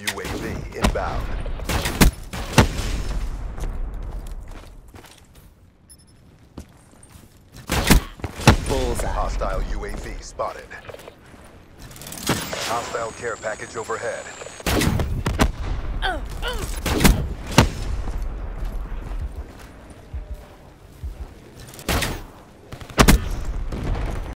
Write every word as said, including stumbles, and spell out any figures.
U A V inbound. Bullseye. Hostile U A V spotted. Hostile care package overhead. Uh, uh.